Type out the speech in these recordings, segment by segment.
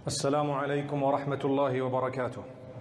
السلام عليكم ورحمة الله وبركاته.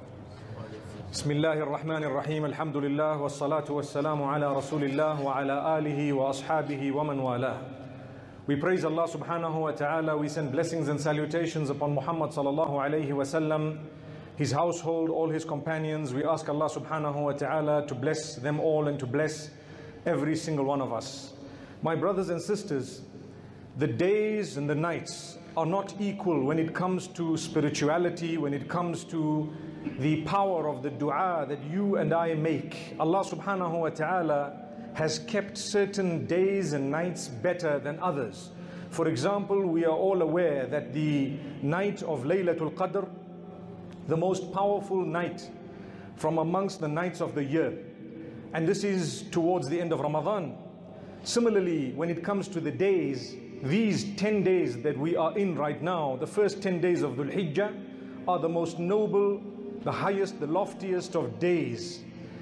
بسم الله الرحمن الرحيم. الحمد لله والصلاة والسلام على رسول الله وعلى آله وأصحابه ومن والاه. We praise Allah subhanahu wa ta'ala. We send blessings and salutations upon Muhammad sallallahu alayhi wa sallam, his household, all his companions. We ask Allah subhanahu wa ta'ala to bless them all and to bless every single one of us. My brothers and sisters, the days and the nights are not equal when it comes to spirituality, when it comes to the power of the dua that you and I make. Allah subhanahu wa ta'ala has kept certain days and nights better than others. For example, we are all aware that the night of Laylatul Qadr, the most powerful night from amongst the nights of the year, and this is towards the end of Ramadan. Similarly, when it comes to the days, these 10 days that we are in right now, the first 10 days of Dhul Hijjah, are the most noble, the highest, the loftiest of days.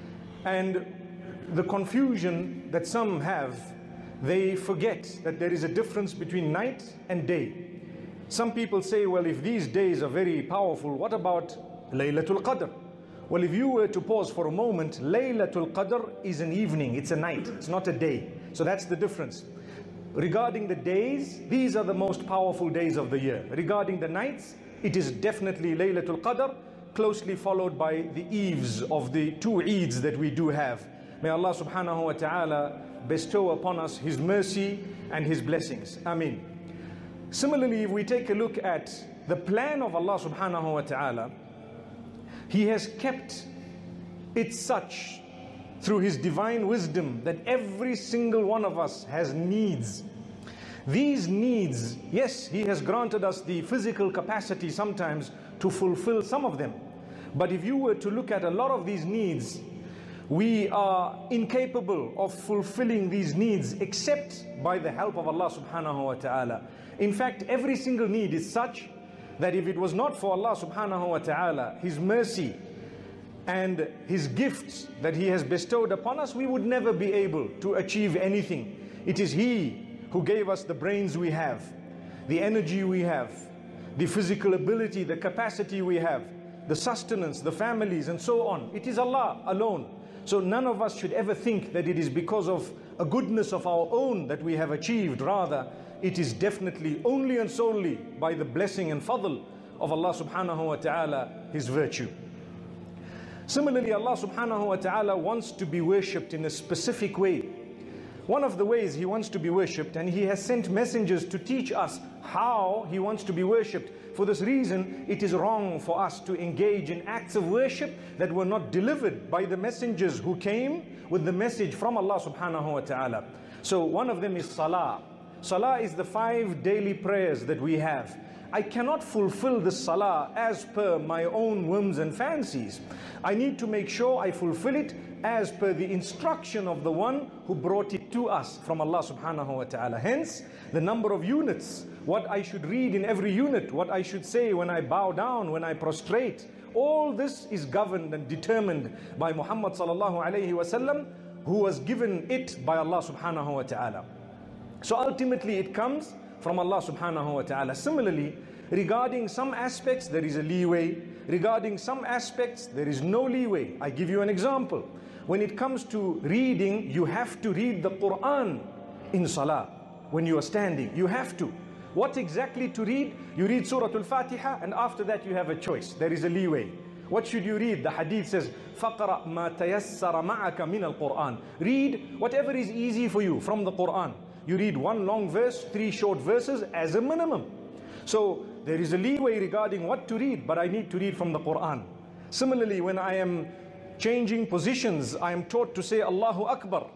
And the confusion that some have, they forget that there is a difference between night and day. Some people say, well, if these days are very powerful, what about Laylatul Qadr? Well, if you were to pause for a moment, Laylatul Qadr is an evening, it's a night, it's not a day. So that's the difference. Regarding the days, these are the most powerful days of the year. Regarding the nights, it is definitely Laylatul Qadr, closely followed by the eves of the two Eids that we do have. May Allah subhanahu wa ta'ala bestow upon us His mercy and His blessings. Ameen. Similarly, if we take a look at the plan of Allah subhanahu wa ta'ala, He has kept it such through His divine wisdom that every single one of us has needs. These needs, yes, He has granted us the physical capacity sometimes to fulfill some of them. But if you were to look at a lot of these needs, we are incapable of fulfilling these needs except by the help of Allah subhanahu wa ta'ala. In fact, every single need is such that if it was not for Allah subhanahu wa ta'ala, His mercy and His gifts that He has bestowed upon us, we would never be able to achieve anything. It is He who gave us the brains we have, the energy we have, the physical ability, the capacity we have, the sustenance, the families, and so on. It is Allah alone. So none of us should ever think that it is because of a goodness of our own that we have achieved. Rather, it is definitely only and solely by the blessing and fadl of Allah subhanahu wa ta'ala, His virtue. Similarly, Allah subhanahu wa ta'ala wants to be worshipped in a specific way. One of the ways He wants to be worshipped, and He has sent messengers to teach us how He wants to be worshipped. For this reason, it is wrong for us to engage in acts of worship that were not delivered by the messengers who came with the message from Allah subhanahu wa ta'ala. So one of them is salah. Salah is the 5 daily prayers that we have. I cannot fulfill the salah as per my own whims and fancies. I need to make sure I fulfill it as per the instruction of the one who brought it to us from Allah subhanahu wa ta'ala. Hence, the number of units, what I should read in every unit, what I should say when I bow down, when I prostrate, all this is governed and determined by Muhammad sallallahu alayhi wa sallam, who was given it by Allah subhanahu wa ta'ala. So ultimately it comes from Allah subhanahu wa ta'ala. Similarly, regarding some aspects there is a leeway, regarding some aspects there is no leeway. I give you an example. When it comes to reading, you have to read the Quran in salah. When you are standing, you have to. What exactly to read? You read Surah Al-Fatiha, and after that you have a choice. There is a leeway. What should you read? The hadith says, فَقْرَأْ مَا تَيَسَّرَ مَعَكَ مِنَ الْقُرْآنِ. Read whatever is easy for you from the Quran. You read 1 long verse, 3 short verses as a minimum. So there is a leeway regarding what to read, but I need to read from the Quran. Similarly, when I am changing positions, I am taught to say Allahu Akbar.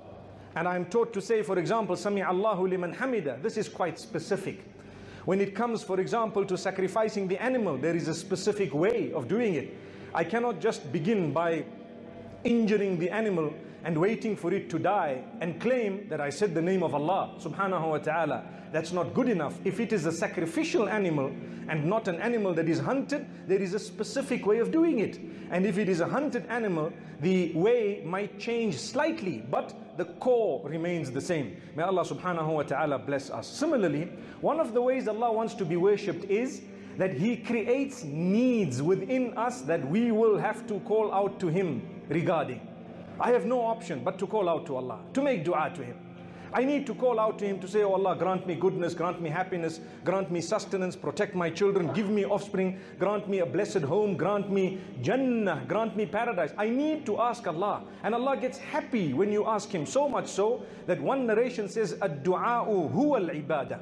And I am taught to say, for example, Sami Allahu liman hamida. This is quite specific. When it comes, for example, to sacrificing the animal, there is a specific way of doing it. I cannot just begin by injuring the animal and waiting for it to die and claim that I said the name of Allah subhanahu wa ta'ala. That's not good enough. If it is a sacrificial animal and not an animal that is hunted, there is a specific way of doing it. And if it is a hunted animal, the way might change slightly, but the core remains the same. May Allah subhanahu wa ta'ala bless us. Similarly, one of the ways Allah wants to be worshipped is that He creates needs within us that we will have to call out to Him regarding. I have no option but to call out to Allah, to make dua to Him. I need to call out to Him to say, oh Allah, grant me goodness, grant me happiness, grant me sustenance, protect my children, give me offspring, grant me a blessed home, grant me Jannah, grant me paradise. I need to ask Allah. And Allah gets happy when you ask Him, so much so that one narration says, ad-du'a'u huwa al-ibadah.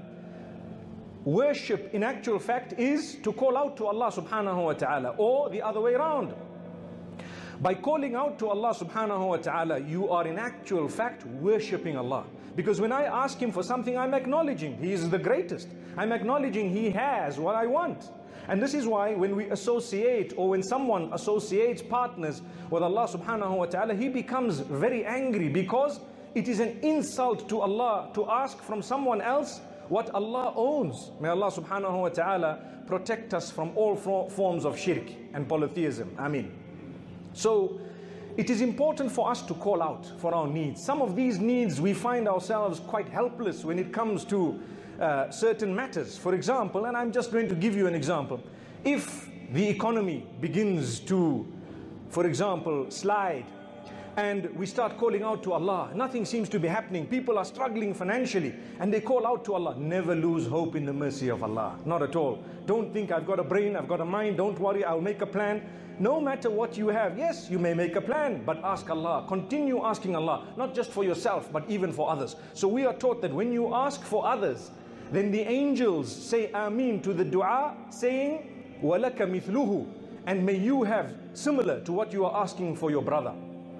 Worship in actual fact is to call out to Allah subhanahu wa ta'ala, or the other way around. By calling out to Allah subhanahu wa ta'ala, you are in actual fact worshipping Allah. Because when I ask Him for something, I'm acknowledging He is the greatest. I'm acknowledging He has what I want. And this is why when we associate, or when someone associates partners with Allah subhanahu wa ta'ala, he becomes very angry, because it is an insult to Allah to ask from someone else what Allah owns. May Allah subhanahu wa ta'ala protect us from all forms of shirk and polytheism. Ameen. So it is important for us to call out for our needs. Some of these needs we find ourselves quite helpless when it comes to certain matters. For example, and I'm just going to give you an example. If the economy begins to, for example, slide, and we start calling out to Allah, nothing seems to be happening, people are struggling financially, and they call out to Allah, never lose hope in the mercy of Allah. Not at all. Don't think I've got a brain, I've got a mind, don't worry, I'll make a plan. No matter what you have, yes, you may make a plan, but ask Allah. Continue asking Allah, not just for yourself, but even for others. So we are taught that when you ask for others, then the angels say Ameen to the dua, saying, وَلَكَ مِثْلُهُ, and may you have similar to what you are asking for your brother.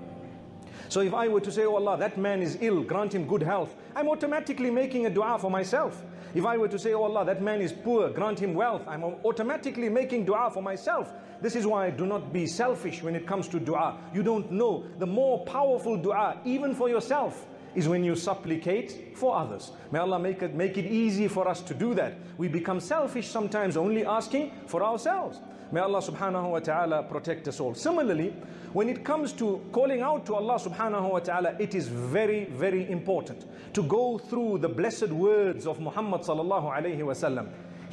So if I were to say, oh Allah, that man is ill, grant him good health, I'm automatically making a dua for myself. If I were to say, oh Allah, that man is poor, grant him wealth, I'm automatically making dua for myself. This is why do not be selfish when it comes to dua. You don't know, the more powerful dua, even for yourself, is when you supplicate for others. May Allah make it easy for us to do that. We become selfish sometimes, only asking for ourselves. May Allah subhanahu wa ta'ala protect us all. Similarly, when it comes to calling out to Allah subhanahu wa ta'ala, it is very, very important to go through the blessed words of Muhammad sallallahu alayhi wasallam.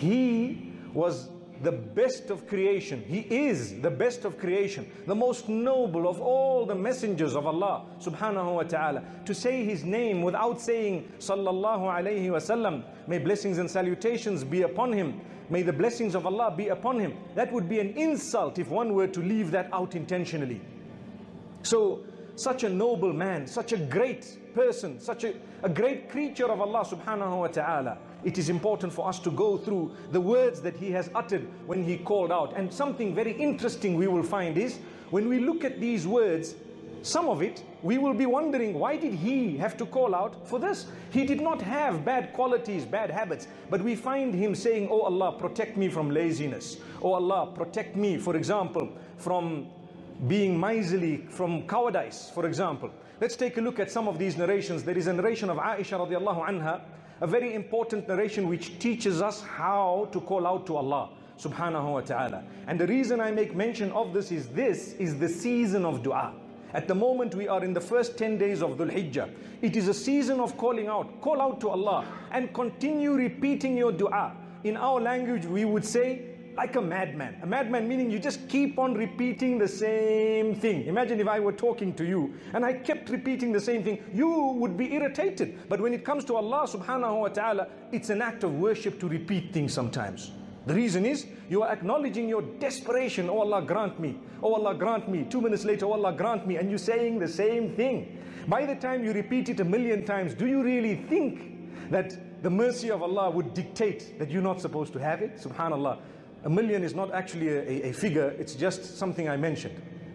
He was the best of creation. He is the best of creation, the most noble of all the messengers of Allah subhanahu wa ta'ala. To say His name without saying sallallahu alayhi wasallam, may blessings and salutations be upon him, may the blessings of Allah be upon him, that would be an insult if one were to leave that out intentionally. So such a noble man, such a great person, such a great creature of Allah subhanahu wa ta'ala, it is important for us to go through the words that he has uttered when he called out. And something very interesting we will find is, when we look at these words, some of it, we will be wondering, why did he have to call out for this? He did not have bad qualities, bad habits, but we find him saying, oh Allah, protect me from laziness. Oh Allah, protect me, for example, from being miserly, from cowardice, for example. Let's take a look at some of these narrations. There is a narration of Aisha radiallahu anha, a very important narration which teaches us how to call out to Allah subhanahu wa ta'ala. And the reason I make mention of this is the season of dua. At the moment we are in the first 10 days of Dhul Hijjah. It is a season of calling out. Call out to Allah and continue repeating your dua. In our language we would say, like a madman. A madman meaning you just keep on repeating the same thing. Imagine if I were talking to you and I kept repeating the same thing, you would be irritated. But when it comes to Allah subhanahu wa ta'ala, it's an act of worship to repeat things sometimes. The reason is, you are acknowledging your desperation. Oh Allah, grant me. Oh Allah, grant me. 2 minutes later, oh Allah, grant me. And you're saying the same thing. By the time you repeat it 1,000,000 times, do you really think that the mercy of Allah would dictate that you're not supposed to have it? Subhanallah. 1,000,000 is not actually a figure, it's just something I mentioned.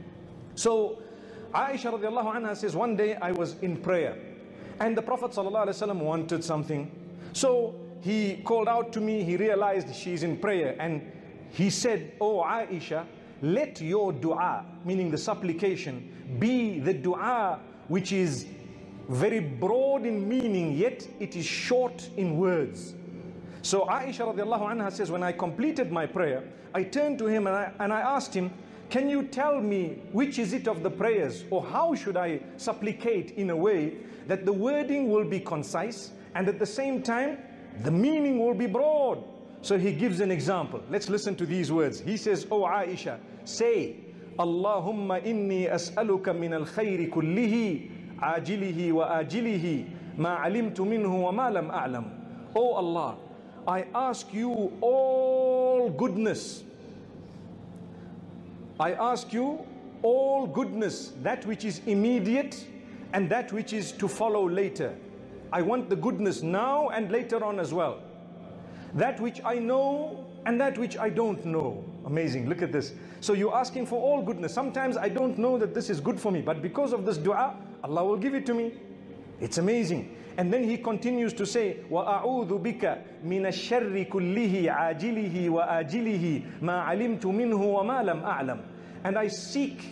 So Aisha radiallahu anha says, one day I was in prayer and the Prophet sallallahu alaihi wasallam wanted something. So he called out to me, he realized she's in prayer, and he said, oh Aisha, let your dua, meaning the supplication, be the dua which is very broad in meaning, yet it is short in words. So Aisha radiallahu anha says, when I completed my prayer, I turned to him and I asked him, can you tell me which is it of the prayers, or how should I supplicate in a way that the wording will be concise and at the same time the meaning will be broad? So he gives an example. Let's listen to these words. He says, "O Aisha, say, Allahumma inni as'aluka min al-khayri kullihi, ajilihi wa ajilihi, ma alimtu minhu wa ma lam a'lam." O Allah, I ask you all goodness. I ask you all goodness, that which is immediate and that which is to follow later. I want the goodness now and later on as well. That which I know and that which I don't know. Amazing, look at this. So you're asking for all goodness. Sometimes I don't know that this is good for me, but because of this dua, Allah will give it to me. It's amazing. And then he continues to say, وَأَعُوذُ بِكَ مِنَ الشَّرِّ كُلِّهِ عَاجِلِهِ وَآجِلِهِ مَا عَلِمْتُ مِنْهُ وَمَا لَمْ أَعْلَمْ. And I seek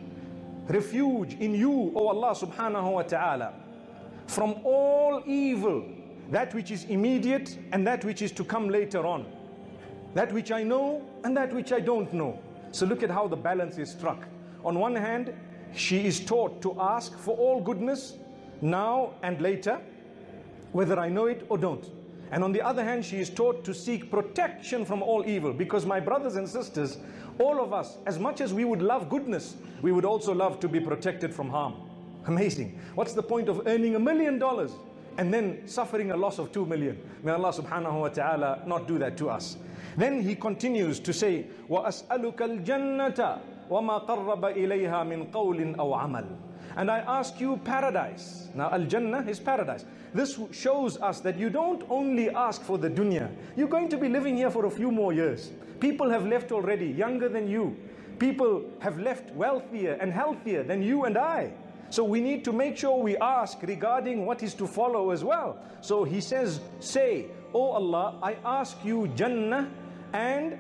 refuge in you, O Allah subhanahu wa ta'ala, from all evil, that which is immediate and that which is to come later on, that which I know and that which I don't know. So look at how the balance is struck. On one hand, she is taught to ask for all goodness now and later, whether I know it or don't. And on the other hand, she is taught to seek protection from all evil, because my brothers and sisters, all of us, as much as we would love goodness, we would also love to be protected from harm. Amazing. What's the point of earning $1 million and then suffering a loss of 2 million? May Allah subhanahu wa ta'ala not do that to us. Then he continues to say, وَأَسْأَلُكَ الْجَنَّةَ وَمَا قَرَّبَ إِلَيْهَا مِنْ قَوْلٍ أَوْ عَمَلٍ. And I ask you paradise. Now Al-Jannah is paradise. This shows us that you don't only ask for the dunya. You're going to be living here for a few more years. People have left already, younger than you. People have left wealthier and healthier than you and I. So we need to make sure we ask regarding what is to follow as well. So he says, say, "O Allah, I ask you Jannah and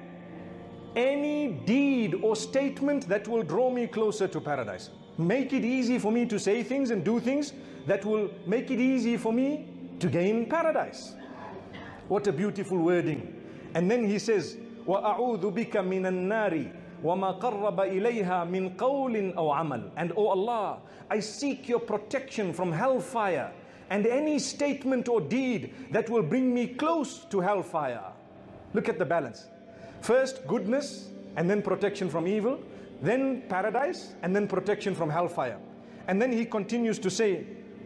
any deed or statement that will draw me closer to paradise. Make it easy for me to say things and do things that will make it easy for me to gain paradise." What a beautiful wording. And then he says, وَأَعُوذُ بِكَ مِنَ النَّارِ وَمَا قَرَّبَ إِلَيْهَا مِنْ قَوْلٍ أَوْ عَمَلٍ. And O Allah, I seek your protection from hellfire and any statement or deed that will bring me close to hellfire. Look at the balance. First goodness, and then protection from evil, then paradise, and then protection from hellfire. And then he continues to say,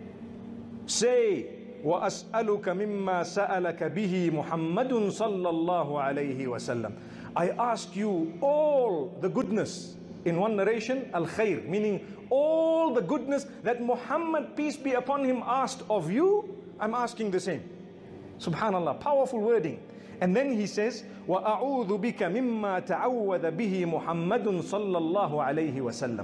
وَأَسْأَلُكَ مِمَّا سَأَلَكَ بِهِ مُحَمَّدٌ صَلَّى اللَّهُ عَلَيْهِ وَسَلَّمَ. I ask you all the goodness. In one narration, al-khair, meaning all the goodness that Muhammad, peace be upon him, asked of you, I'm asking the same. Subhanallah, powerful wording. And then he says, وَأَعُوذُ بِكَ مِمَّا تَعَوَّذَ بِهِ مُحَمَّدٌ صَلَّى اللَّهُ عَلَيْهِ وَسَلَّمَ.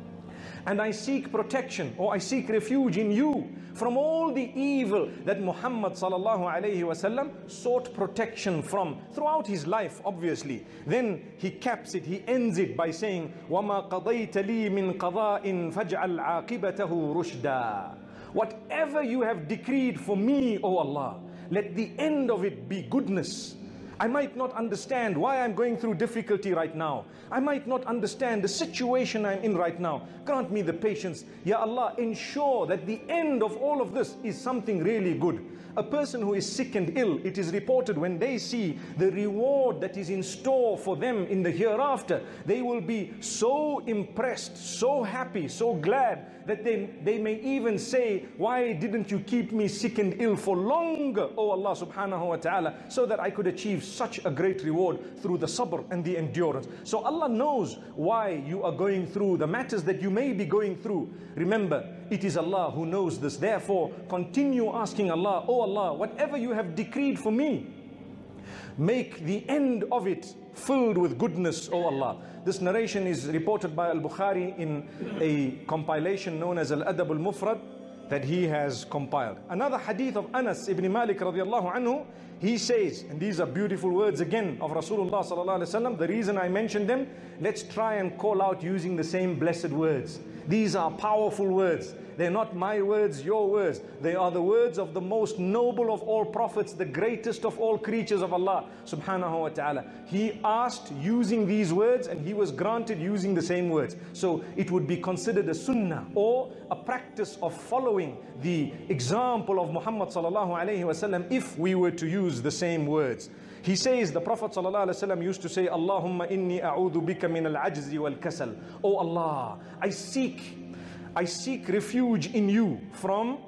And I seek protection, or I seek refuge in you from all the evil that Muhammad sallallahu alayhi wasallam sought protection from throughout his life, obviously. Then he caps it, he ends it by saying, وَمَا قَضَيْتَ لِي مِنْ قَضَاءٍ فَاجْعَلْ عَاقِبَتَهُ رُشْدًا. Whatever you have decreed for me, O Allah, let the end of it be goodness. I might not understand why I'm going through difficulty right now. I might not understand the situation I'm in right now. Grant me the patience. Ya Allah, ensure that the end of all of this is something really good. A person who is sick and ill, it is reported when they see the reward that is in store for them in the hereafter, they will be so impressed, so happy, so glad that they may even say, why didn't you keep me sick and ill for longer, O Allah subhanahu wa ta'ala, so that I could achieve such a great reward through the sabr and the endurance. So Allah knows why you are going through the matters that you may be going through. Remember, it is Allah who knows this. Therefore, continue asking Allah, "Oh Allah, whatever you have decreed for me, make the end of it filled with goodness, O Allah." This narration is reported by Al-Bukhari in a compilation known as Al-Adab Al-Mufrad that he has compiled. Another hadith of Anas ibn Malik radiallahu anhu, he says, and these are beautiful words again of Rasulullah sallallahu alaihi wasallam. The reason I mentioned them, let's try and call out using the same blessed words. These are powerful words. They're not my words, your words. They are the words of the most noble of all prophets, the greatest of all creatures of Allah subhanahu wa ta'ala. He asked using these words and he was granted using the same words. So it would be considered a sunnah or a practice of following the example of Muhammad sallallahu alayhi wa sallam if we were to use the same words. He says, the Prophet ﷺ used to say, Allahumma inni a'udhu bika min al-ajzi wal-kasal. Oh Allah, I seek refuge in you from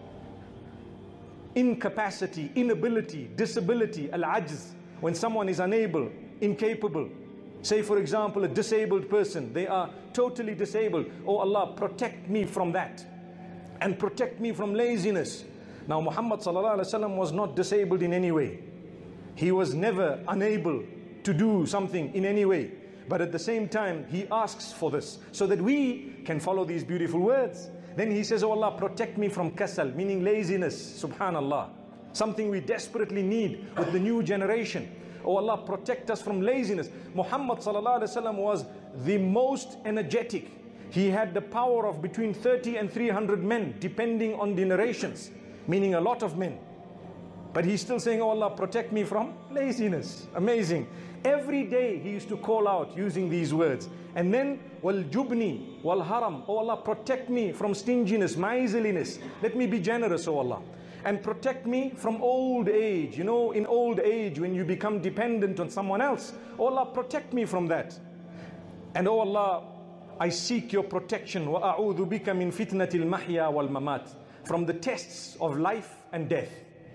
incapacity, inability, disability, al-ajz. When someone is unable, incapable. Say for example, a disabled person, they are totally disabled. Oh Allah, protect me from that. And protect me from laziness. Now Muhammad ﷺ was not disabled in any way. He was never unable to do something in any way. But at the same time, he asks for this so that we can follow these beautiful words. Then he says, oh Allah, protect me from kasal, meaning laziness, subhanallah. Something we desperately need with the new generation. Oh Allah, protect us from laziness. Muhammad ﷺ was the most energetic. He had the power of between 30 and 300 men, depending on the narrations, meaning a lot of men. But he's still saying, oh Allah, protect me from laziness. Amazing. Every day he used to call out using these words. And then, wal jubni, wal haram. Oh Allah, protect me from stinginess, miserliness. Let me be generous, oh Allah. And protect me from old age. You know, in old age, when you become dependent on someone else, oh Allah, protect me from that. And oh Allah, I seek your protection. Wa a'udhu bika min fitnatil mahya wal mamat. From the tests of life and death.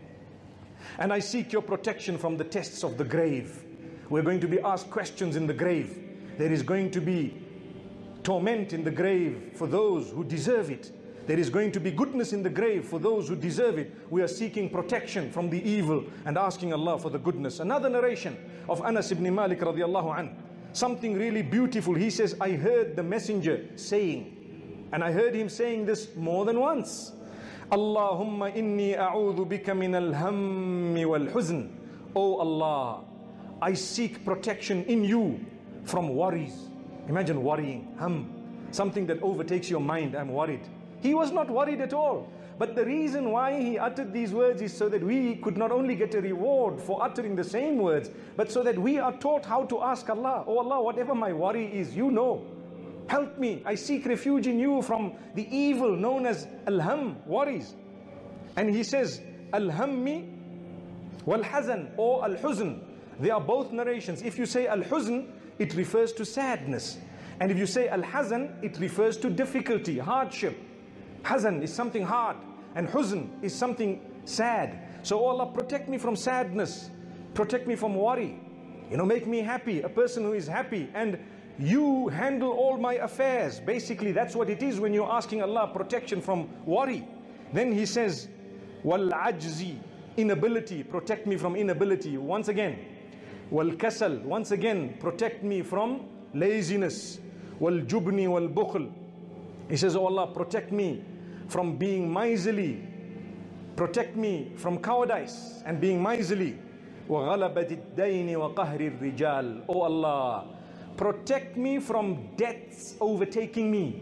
And I seek your protection from the tests of the grave. We're going to be asked questions in the grave. There is going to be torment in the grave for those who deserve it. There is going to be goodness in the grave for those who deserve it. We are seeking protection from the evil and asking Allah for the goodness. Another narration of Anas ibn Malik radiallahu anh. Something really beautiful. He says, I heard the messenger saying, and I heard him saying this more than once. Allahumma inni a'udhu bika min al-hammi wal-huzn. Oh Allah, I seek protection in you from worries. Imagine worrying, something that overtakes your mind. I'm worried. He was not worried at all. But the reason why he uttered these words is so that we could not only get a reward for uttering the same words, but so that we are taught how to ask Allah, oh Allah, whatever my worry is, you know. Help me. I seek refuge in you from the evil known as al-ham, worries. And he says, al-hammi wal-hazan or al-huzn. They are both narrations. If you say al-huzn, it refers to sadness. And if you say al-hazan, it refers to difficulty, hardship. Hazan is something hard, and huzn is something sad. So, oh Allah, protect me from sadness. Protect me from worry. You know, make me happy. A person who is happy and you handle all my affairs. Basically, that's what it is when you're asking Allah protection from worry. Then he says, wal ajzi, inability, protect me from inability. Once again, wal kasal, once again, protect me from laziness. Wal jubni wal bukhl. He says, oh Allah, protect me from being miserly. Protect me from cowardice and being miserly. Wa ghalabat ad-dayn wa qahri ar-rijal. Oh Allah, protect me from debts overtaking me.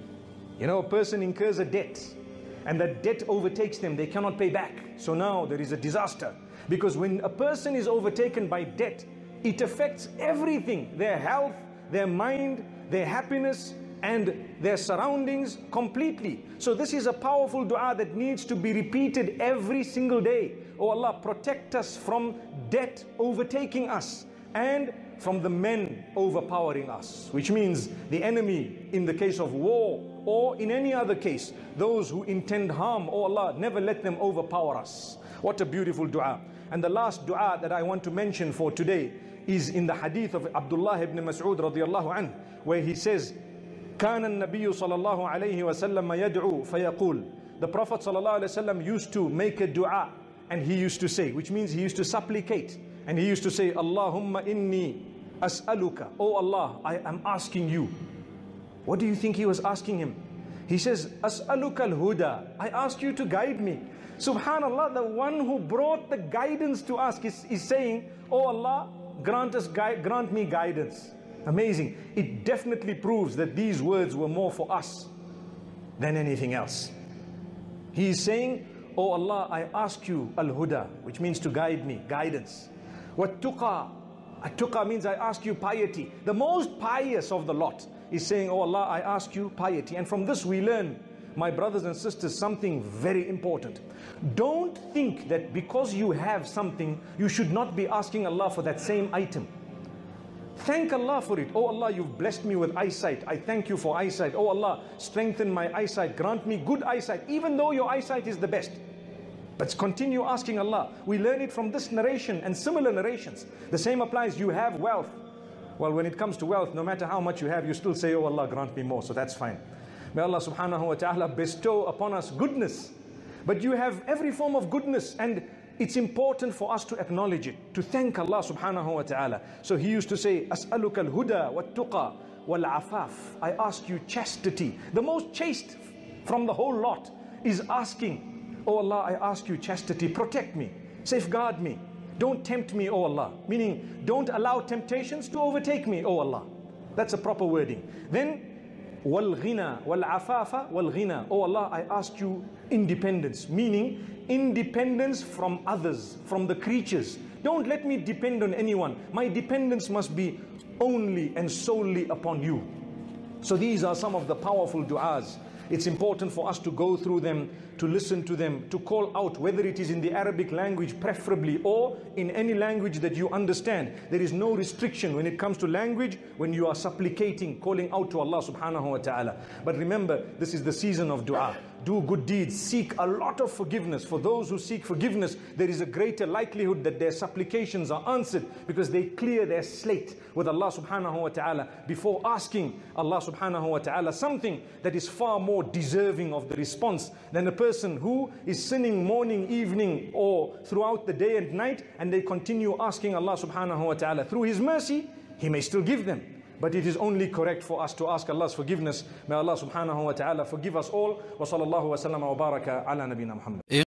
You know, a person incurs a debt and that debt overtakes them. They cannot pay back. So now there is a disaster. Because when a person is overtaken by debt, it affects everything. Their health, their mind, their happiness, and their surroundings completely. So this is a powerful dua that needs to be repeated every single day. Oh Allah, protect us from debt overtaking us and from the men overpowering us, which means the enemy in the case of war or in any other case, those who intend harm. Oh Allah, never let them overpower us. What a beautiful dua. And the last dua that I want to mention for today is in the hadith of Abdullah ibn Mas'ud radiyallahu anh, where he says, كان النبي صلى الله عليه وسلم يدعو فيقول. The Prophet صلى الله عليه وسلم used to make a dua, and he used to say, which means he used to supplicate, and he used to say, Allahumma inni as'aluka. Oh Allah, I am asking you. What do you think he was asking him? He says, as'aluka al-huda. I ask you to guide me. Subhanallah, the one who brought the guidance to us is saying, oh Allah, grant me guidance. Amazing. It definitely proves that these words were more for us than anything else. He is saying, oh Allah, I ask you al-huda, which means to guide me, guidance. Wat-tuqa. At-tuqa means I ask you piety. The most pious of the lot is saying, oh Allah, I ask you piety. And from this we learn my brothers and sisters, something very important. Don't think that because you have something, you should not be asking Allah for that same item. Thank Allah for it. Oh Allah, you've blessed me with eyesight. I thank you for eyesight. Oh Allah, strengthen my eyesight. Grant me good eyesight, even though your eyesight is the best. But continue asking Allah. We learn it from this narration and similar narrations. The same applies. You have wealth. Well, when it comes to wealth, no matter how much you have, you still say, oh Allah, grant me more. So that's fine. May Allah subhanahu wa ta'ala bestow upon us goodness. But you have every form of goodness, and it's important for us to acknowledge it, to thank Allah subhanahu wa ta'ala. So he used to say, As'aluka al-huda wat-tuqa wal-afaf. I ask you chastity. The most chaste from the whole lot is asking, oh Allah, I ask you chastity. Protect me, safeguard me. Don't tempt me, oh Allah. Meaning, don't allow temptations to overtake me, oh Allah. That's a proper wording. Then, wal-ghina, wal-afafa, wal-ghina. Oh Allah, I ask you independence. Meaning, independence from others, from the creatures. Don't let me depend on anyone. My dependence must be only and solely upon you. So these are some of the powerful du'as. It's important for us to go through them, to listen to them, to call out, whether it is in the Arabic language preferably or in any language that you understand. There is no restriction when it comes to language when you are supplicating, calling out to Allah subhanahu wa ta'ala. But remember, this is the season of dua. Do good deeds, seek a lot of forgiveness. For those who seek forgiveness, there is a greater likelihood that their supplications are answered, because they clear their slate with Allah subhanahu wa ta'ala before asking Allah subhanahu wa ta'ala something that is far more deserving of the response than a person who is sinning morning, evening, or throughout the day and night, and they continue asking Allah subhanahu wa ta'ala. Through His mercy, He may still give them. But it is only correct for us to ask Allah's forgiveness. May Allah subhanahu wa ta'ala forgive us all. Wa sallallahu wa sallam wa baraka ala nabina Muhammad.